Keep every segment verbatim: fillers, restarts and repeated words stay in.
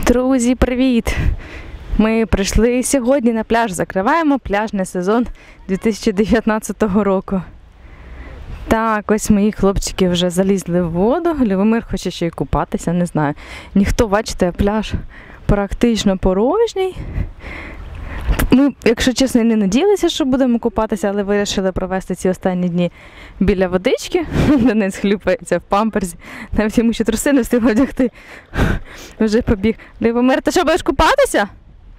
Друзі, привіт! Ми прийшли сьогодні на пляж, закриваємо пляжний сезон дві тисячі дев'ятнадцятого року. Так, ось мої хлопчики вже залізли в воду, Любомир хоче ще й купатися, не знаю. Ніхто, бачите, пляж практично порожній. Ми, якщо чесно, не надіялися, що будемо купатися, але вирішили провести ці останні дні біля водички. Денис хлюпається в памперсі, навіть йому ще труси не встиг одягти. Вже побіг. Любомир, ти що, будеш купатися?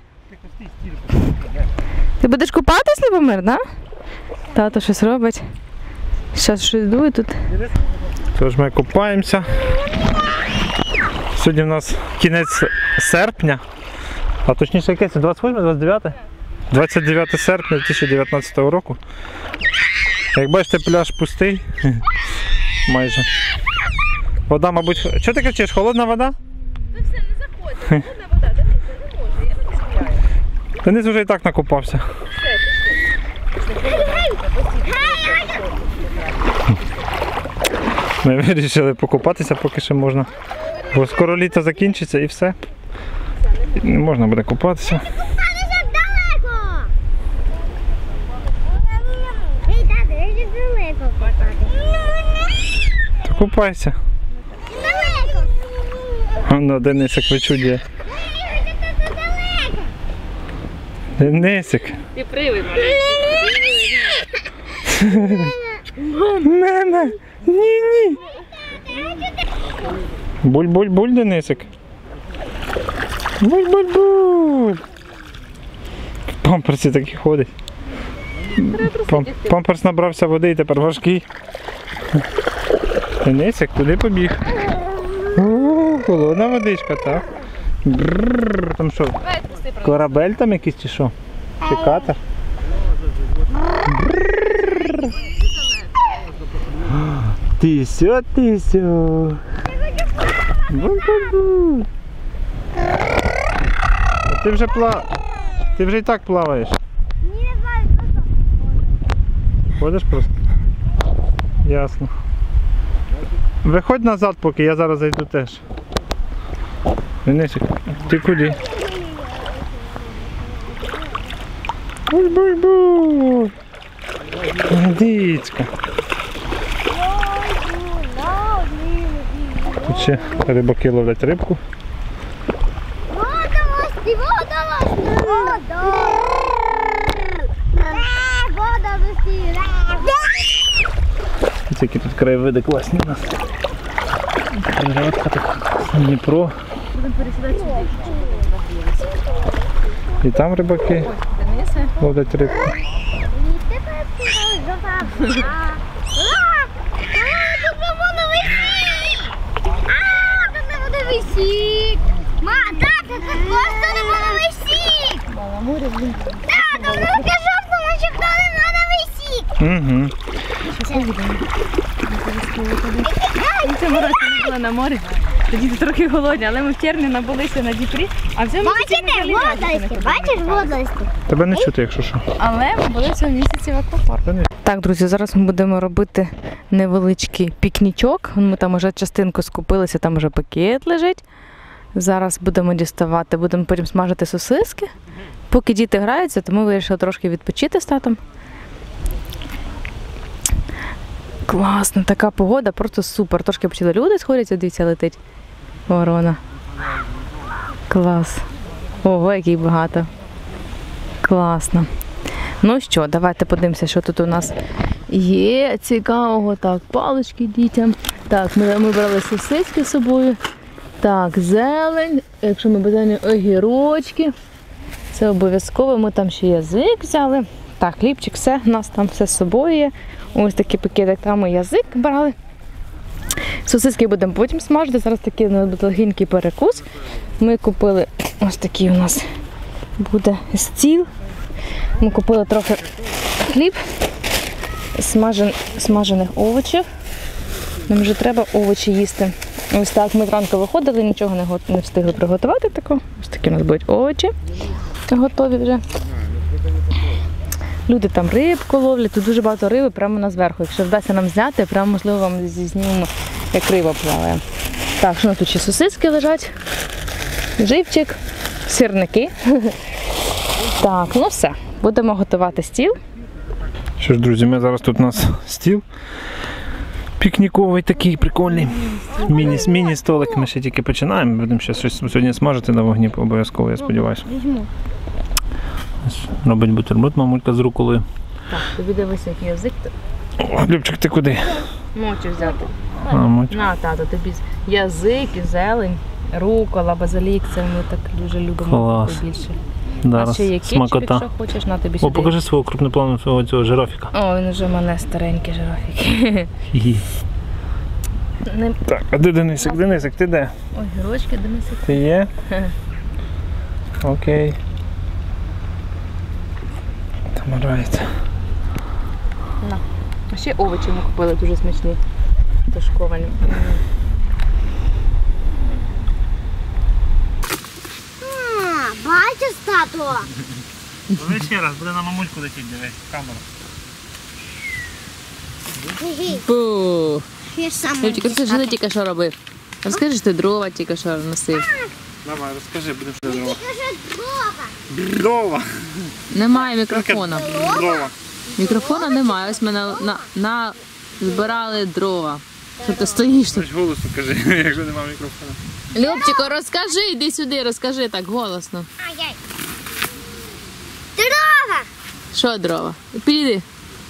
Ти будеш купатись, Любомир, да? Тато щось робить. Зараз щось дує тут. Тож ми купаємося. Сьогодні в нас кінець серпня, а точніше яке це? двадцять восьме, двадцять дев'яте? двадцять дев'яте серпня дві тисячі дев'ятнадцятого року. Як бачите, пляж пустий. Майже. Вода, мабуть... Що ти кричиш? Холодна вода? Ну все, не заходь. Холодна вода. Денис, я не можу, я не дозволяю. Денис вже і так накупався. Ми вирішили покупатися, поки ще можна. Бо скоро літо закінчиться і все. Не можна буде купатися. Купайся. Воно Денисик вичудює. Денисик. Ти привид. Мама, ні-ні. Буль-буль-буль, Денисик. Буль-буль-буль. В памперсі такий ходить. Пам памперс набрався води і тепер важкий. Денисик, куди побіг? О, холодна водичка, так? Брррр, там що? Корабель там якийсь чи що? Чи катер? Брррр. Тисьо, тисьо. Буль-буль-буль. Ти вже пла... Ти вже і так плаваєш. Ходиш просто? Ясно. Виходь назад поки, я зараз зайду теж. Денисик, ти куди? Буль-буль-буль. Дідька. Тут ще рибаки ловлять рибку. Водолазки, водолазки, водолазки. Ось які тут краєвиди класні у нас. Природка така, Дніпро. Будемо пересідати сюди. І там рибаки ловлять рибку. Ма, тата, це просто не воно висить! Мала море, блін. Тата, воно таке жовто, наче хто не воно висить! Угу. В цьому році ми були на морі, тоді трохи голодні, але ми в червні набулися на Дніпрі. А в цьому місяці ми Бачите, водолазки, бачиш водолазки? Тебе не чути, якщо що. Але ми були в цьому місяці в аквапарку. Так, друзі, зараз ми будемо робити невеличкий пікнічок. Ми там вже частинку скупилися, там вже пакет лежить. Зараз будемо діставати, будемо потім смажити сосиски. Поки діти граються, то ми вирішили трошки відпочити з татом. Класно, така погода, просто супер. Трошки почали люди сходяться, дивіться, летить ворона. Клас. Ого, який багато. Класно. Ну що, давайте подивимося, що тут у нас є цікавого. Так, палички дітям. Так, ми, ми брали сосиски з собою. Так, зелень. Якщо ми бажаємо огірочки. Це обов'язково. Ми там ще язик взяли. Так, хлібчик, все. У нас там все з собою є. Ось такий пакетик, там ми язик брали. Сосиски будемо потім смажити. Зараз такий у нас легенький перекус. Ми купили ось такий у нас буде стіл. Ми купили трохи хліб, смажен, смажених овочів. Нам вже треба овочі їсти. Ось так ми зранку виходили, нічого не, го... не встигли приготувати такого. Ось такі у нас будуть овочі готові вже. Люди там рибку ловлять, тут дуже багато риби прямо у нас зверху. Якщо вдасться нам зняти, прямо можливо вам знімемо, як риба плаває. Так, що у нас тут ще сосиски лежать. живчик, сирники. Так, ну все, будемо готувати стіл. Що ж, друзі, ми зараз тут у нас стіл пікніковий такий прикольний. Міні, міні-столик, ми ще тільки починаємо. Будемо ще щось сьогодні смажити на вогні обов'язково, я сподіваюся. Робить бутерброд мамулька з руколою. Так, тобі дивися, який язик. О, Любчик, ти куди? Мочу взяти. А, мочу. На, тато, тобі язик і зелень, рукола, базилік, це ми так дуже любимо. Клас. Більше. Зараз А ще є кетчуп, смакота. якщо хочеш, на тобі О, сюди. покажи свого крупнопланового цього, цього жирафіка. О, він вже в мене старенький жирафік. Хі-хі. Не... Так, а де Денисик? Денисик, ти де? Ой, гірочки, Денисик. Ти є? Окей. Там грається. На. А ще овочі ми купили дуже смачні. Тушковані. А, бачиш, тато? Дивись ще раз, буде на мамульку летіти, дивись, в камеру. Бу! Я сам. Любчик, ти що ти тільки що робив? Розкажи, що ти дрова тільки що носив. Давай, розкажи, будемо що дрова. Кажи, дрова. Дрова! Немає мікрофона. Дрова. Мікрофона немає. Ось ми на, на, на збирали дрова. Що ти стоїш тут? Хоч голосно кажи, якщо немає мікрофона. Любчику, розкажи, іди сюди, розкажи так голосно. Ай-яй. Дрова. Що дрова? Піди.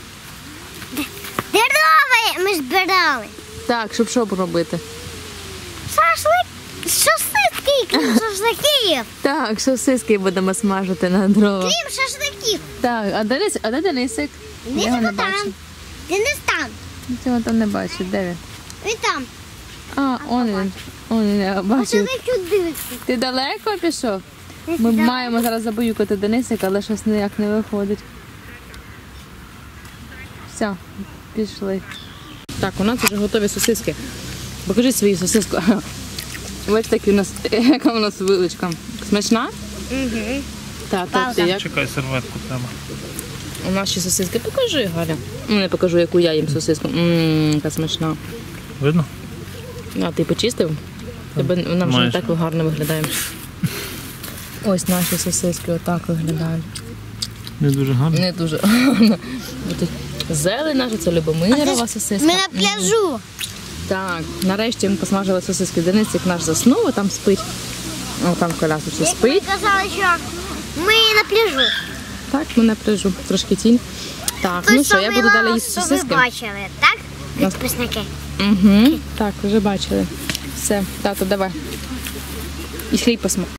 Дрова ми збирали. Так, щоб що робити? Шашлик. Шашлики, крім шашликів. Так, сосиски будемо смажити на дрова. Крім шашликів. Так, а Денис, а де Денисик? Я його не Денис бачу. там. Денис там. Цього там не бачу. Де він? Він там. А, он він. Он він, я бачу. Оце чудився. Ти далеко пішов? Ми маємо зараз забоюкати Денисика, але щось ніяк не виходить. Все, пішли. Так, у нас вже готові сосиски. Покажи свою сосиску. Ось такі у нас, яка у нас виличка. Смачна? Угу. Так, так, ти як? Чекай, серветку треба. У нас ще сосиски. Покажи, Галя. Ну, я покажу, яку я їм сосиску. Ммм, яка смачна. Видно? А ти почистив? Тебе вона вже не Майже. так гарно виглядає. Ось наші сосиски отак виглядають. Не дуже гарно. Не дуже гарно. Тут зелень наша, це Любомирова сосиска. Ми на пляжу. Так, нарешті ми посмажили сосиски. Денисик наш заснув, а там спить. О, там в колясочці Як ми спить. казали, що ми на пляжу. Так, ми не прижу. Трошки тінь. Так, ну що, я буду далі їсти що ви сосиски. бачили, так? Підписники. Угу. Так, вже бачили. Все, тато, давай. І хліб посмак.